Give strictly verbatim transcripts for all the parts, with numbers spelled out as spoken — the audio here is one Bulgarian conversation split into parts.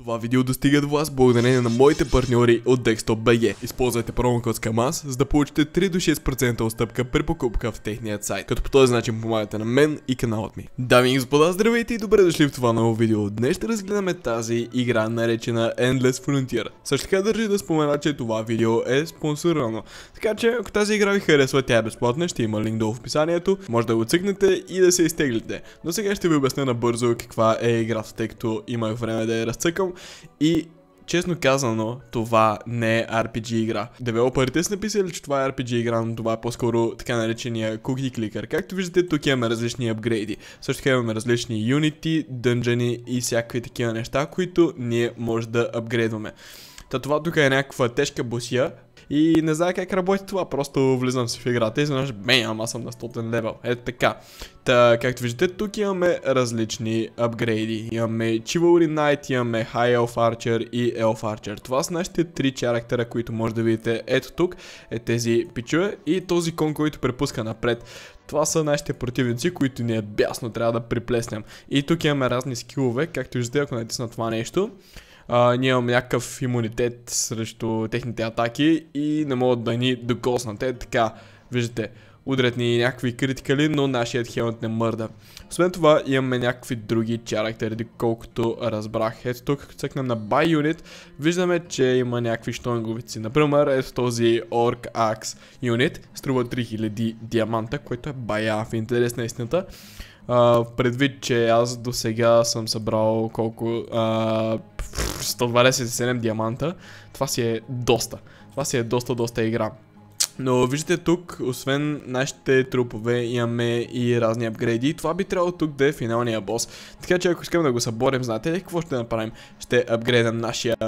Това видео достига до вас благодарение на моите партньори от Desktop би джи. Използвайте промокод SCAMAS, за да получите три до шест процента отстъпка при покупка в техният сайт, като по този начин помагате на мен и каналът ми. Дами и господа, здравейте и добре дошли в това ново видео. Днес ще разгледаме тази игра, наречена Endless Frontier. Също така държа да спомена, че това видео е спонсорирано. Така че ако тази игра ви харесва, тя е безплатна, ще има линк долу в описанието, може да го цъкнете и да се изтеглите. Но сега ще ви обясня набързо каква е играта, тъй като имах време да я разцъкам. И честно казано, това не е ар пи джи игра. Девелоперите са написали, че това е ар пи джи игра, но това е по-скоро така наречения cookie clicker. Както виждате, тук имаме различни апгрейди. Също така имаме различни юнити, дънжени и всякакви такива неща, които ние може да апгрейдваме. Та това тук е някаква тежка босия. И не знае как работи това, просто влизам си в играта и изведнъж бем, аз съм на стотен левел. Ето така. Та, както виждате, тук имаме различни апгрейди. Имаме Chivalry Knight, имаме High Elf Archer и Elf Archer. Това са нашите три характера, които може да видите ето тук. Е тези пичове и този кон, който препуска напред. Това са нашите противници, които ни е бясно трябва да приплеснем. И тук имаме разни скилове, както виждате, ако натисна това нещо. Uh, ние имаме някакъв имунитет срещу техните атаки и не могат да ни докоснат. Е така, виждате, удрят ни някакви критикали, но нашият хелмет не мърда. Освен това имаме някакви други характери, колкото разбрах. Ето тук, като цъкнем на Buy Unit, виждаме, че има някакви щонговици. Например, ето този Orc Axe Unit, струва три хиляди диаманта, което е бая в интерес на истината. Uh, предвид, че аз до сега съм събрал колко uh, сто двадесет и седем диаманта, това си е доста. Това си е доста, доста игра. Но виждате тук, освен нашите трупове, имаме и разни апгрейди. Това би трябвало тук да е финалния бос. Така че ако искаме да го съборим, знаете ли какво ще направим? Ще апгрейдам нашия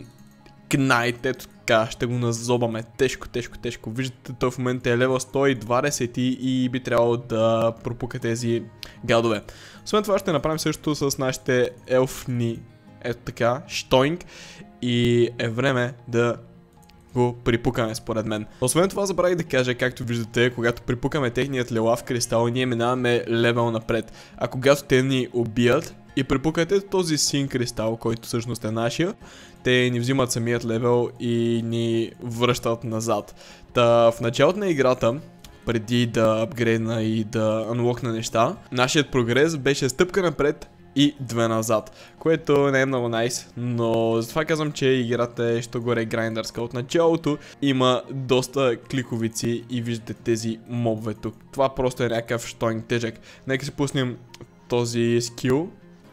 Knight, ето така, ще го назобаме тежко, тежко, тежко. Виждате, той в момента е левел сто и двадесет и би трябвало да пропука тези гадове. Освен това ще направим също с нашите елфни, ето така, щойнг, и е време да го припукаме според мен. Освен това забравих да кажа, както виждате, когато припукаме техният лилав кристал, ние минаваме левел напред. А когато те ни убият и припукате този син кристал, който всъщност е нашия, те ни взимат самият левел и ни връщат назад. Та в началото на играта, преди да апгрейдна и да анлокна неща, нашият прогрес беше стъпка напред и две назад, което не е много найс, но затова казвам, че играта е що горе грайндърска. От началото има доста кликовици и виждате тези мобове тук. Това просто е някакъв щойнг тежък. Нека си пуснем този скил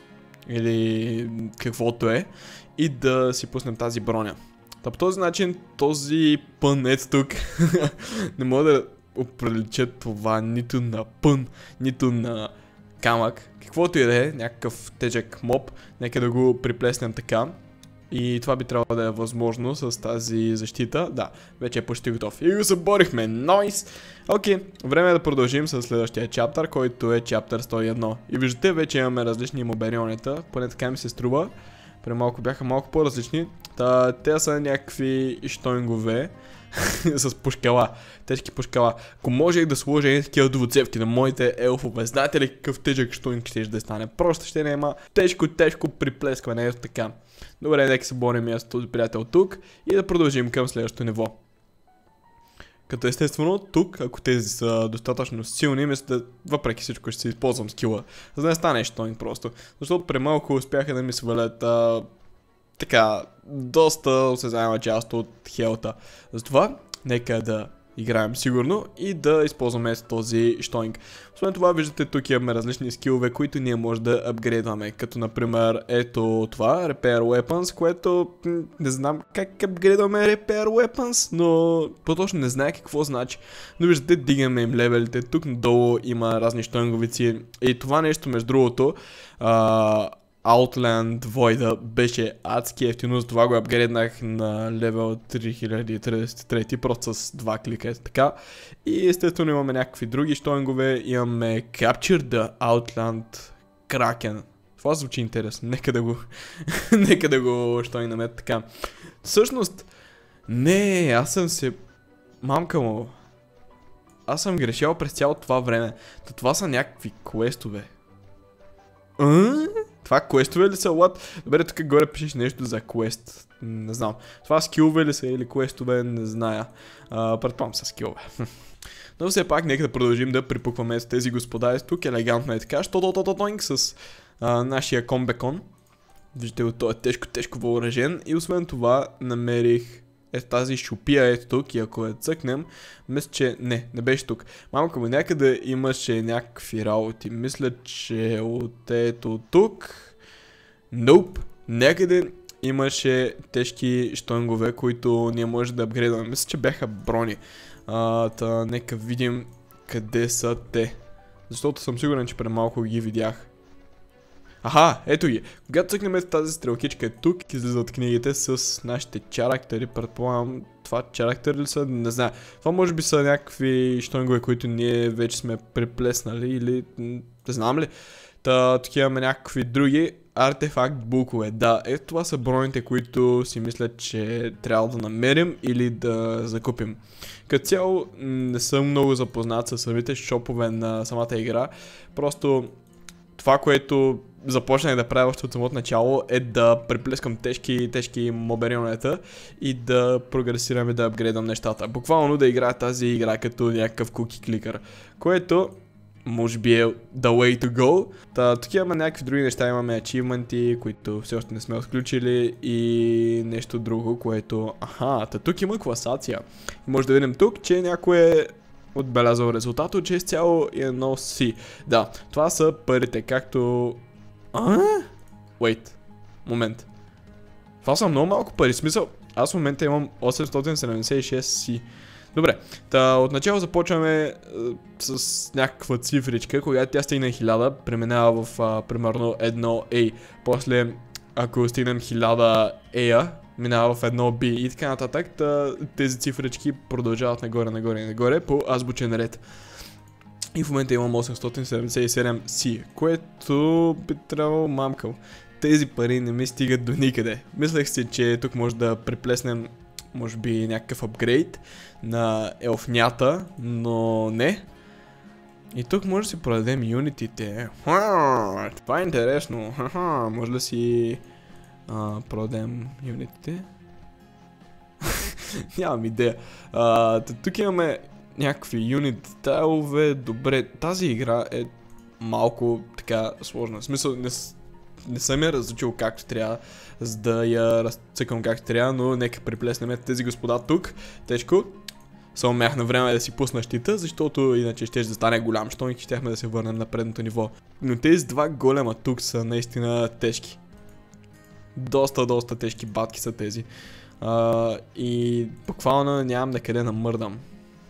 или каквото е и да си пуснем тази броня. Та по този начин този пън ето тук не мога да оприлича това нито на пън, нито на камък. Каквото и да е, някакъв тежък моб, нека да го приплеснем така. И това би трябвало да е възможно с тази защита. Да, вече е почти готов. И го съборихме. Найс! Окей, време е да продължим с следващия чаптър, който е чаптър сто и едно. И виждате, вече имаме различни моберионета, поне така ми се струва. Преди малко бяха малко по-различни. Та, те са някакви щойнгове с пушкала, тежки пушкала. Ако можех да сложа едни такива двуцевки на моите елфове, знаете ли какъв тежък щойнг ще да стане? Просто ще няма тежко, тежко приплескване, ето така. Добре, нека се борим и с този приятел тук и да продължим към следващото ниво. Като естествено тук, ако тези са достатъчно силни, мисля, въпреки всичко ще си използвам скила, за да не стане щойнг просто. Защото премалко успяха да ми свалят а, така, доста осезаема част от хелта. Затова, нека да играем сигурно и да използваме този щойнг. Освен това, виждате, тук имаме различни скилове, които ние може да апгрейдваме. Като например, ето това, Repair Weapons, което не знам как апгрейдваме Repair Weapons, но по-точно не знае какво значи. Но виждате, дигаме им левелите, тук надолу има разни щойнговици. И това нещо, между другото, а, Outland Void беше адски ефтино, затова го апгрейднах на левел три хиляди тридесет и три, просто с два клика, така. И естествено имаме някакви други щойнгове, имаме Capture the Outland Kraken. Това звучи интересно, нека да го, нека да го щойнаме така. Всъщност, не, аз съм се, мамка му, аз съм грешал през цялото това време. То това са някакви квестове. А? Това квестове ли са, what? Добре, тук горе пишеш нещо за квест. Не знам. Това скилове ли са или квестове, не зная. Предполагам са скилове. Но все пак, нека да продължим да припукваме с тези господа. Е тук елегантно е така, що-то-то-то-тонг с а, нашия комбекон. Виждате го, той е тежко-тежко въоръжен. И освен това, намерих е тази шупия ето тук и ако я цъкнем, мисля, че не, не беше тук. Малко му някъде имаше някакви работи. Мисля, че от ето тук. Nope. Някъде имаше тежки щонгове, които ние може да апгрейдваме. Мисля, че бяха брони. А, та, нека видим къде са те. Защото съм сигурен, че преди малко ги видях. Аха, ето ги. Когато цъкнем тази стрелкичка е тук, излизат книгите с нашите чарактери. Предполагам, това чарактери ли са? Не знам. Това може би са някакви щонгове, които ние вече сме приплеснали или не знам ли. Та, тук имаме някакви други артефакт букове. Да, ето това са броните, които си мислят, че трябва да намерим или да закупим. Като цяло не съм много запознат с самите шопове на самата игра. Просто това, което започнах да правя още от самото начало, е да приплескам тежки, тежки моберионета и да прогресирам и да апгрейдам нещата. Буквално да играя тази игра като някакъв куки кликър, което може би е the way to go. Та, тук имаме някакви други неща, имаме ачивменти, които все още не сме отключили и нещо друго, което... Аха, та тук има класация. Може да видим тук, че някой е отбелязал резултата от шест цяло едно си. Да, това са парите, както... А? Wait. Момент. Това са много малко пари. Смисъл, аз в момента имам осемстотин седемдесет и шест си. Добре, та отначало започваме е, с някаква цифричка, когато тя стигне хиляда, преминава в а, примерно едно A. После, ако стигнем хиляда A, минава в едно B и така нататък, та, тези цифрички продължават нагоре, нагоре и нагоре по азбучен ред. И в момента имам осемстотин седемдесет и седем си, което би трябвало мамкал. Тези пари не ми стигат до никъде. Мислех си, че тук може да приплеснем може би някакъв апгрейд на елфнята, но не. И тук може да си продадем юнитите. Това е интересно. Може да си а, продадем юнитите. Нямам идея. А, тук имаме някакви юнит детайлове. Добре, тази игра е малко така сложна. В смисъл, не, не съм я разучил както трябва, за да я разцъкам както трябва, но нека приплеснем тези господа тук. Тежко. Само мях на време да си пусна щита, защото иначе ще да стане голям щон и щяхме да се върнем на предното ниво. Но тези два голема тук са наистина тежки. Доста, доста тежки батки са тези. А, и буквално нямам на къде намърдам.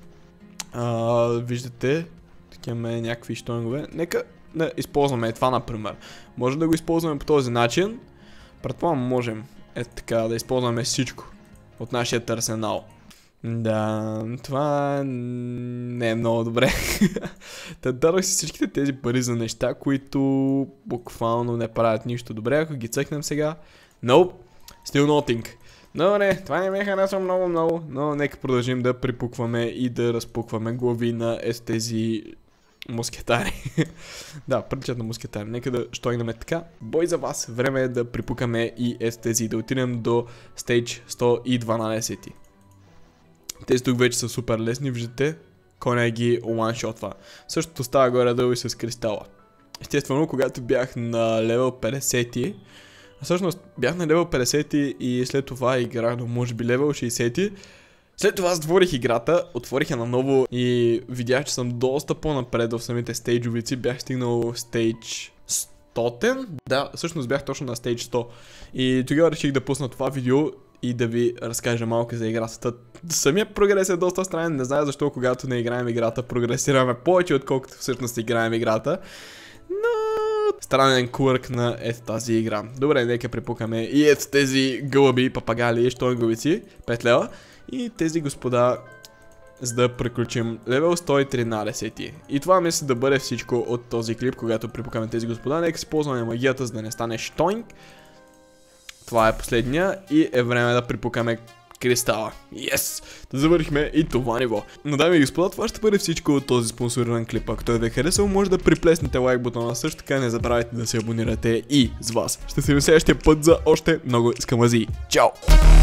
А, виждате, тук имаме някакви щонгове. Нека да използваме това, например. Може да го използваме по този начин. Предполагам, можем е така да използваме всичко от нашия арсенал. Да, това не е много добре. Та дадох си всичките тези пари за неща, които буквално не правят нищо добре. Ако ги цъкнем сега. Nope, still nothing. Добре, това не ме харесва много много, но нека продължим да припукваме и да разпукваме глави на е тези мускетари. Да, приличат на мускетари. Нека да щойнем така. Бой за вас. Време е да припукаме и е тези. Да отидем до стейдж сто и дванадесет. Тези тук вече са супер лесни, виждате. Коня ги one-shotва. Същото става горе-долу и с кристала. Естествено, когато бях на левел петдесет, всъщност бях на левел петдесет и след това играх до може би левел шейсет. След това затворих играта, отворих я наново и видях, че съм доста по-напред в самите стейджовици. Бях стигнал в стейдж сто. Да, всъщност бях точно на стейдж сто. И тогава реших да пусна това видео и да ви разкажа малко за играта. Самият прогрес е доста странен, не знае защо когато не играем играта прогресираме повече отколкото всъщност играем играта. Но странен квърк на ето тази игра. Добре, нека припукаме и ето тези гълъби, папагали, щонговици, пет лева. И тези господа, за да приключим левел сто и тринадесет. И това мисля да бъде всичко от този клип, когато припукаме тези господа. Нека си ползваме магията, за да не стане щойнг. Това е последния и е време да припукаме кристала. Yes! Да завършихме и това ниво. Но дами и господа, това ще бъде всичко от този спонсориран клип. Ако той ви е харесал, може да приплеснете лайк бутона, също така не забравяйте да се абонирате и с вас. Ще се видим следващия път за още много скамази. Чао!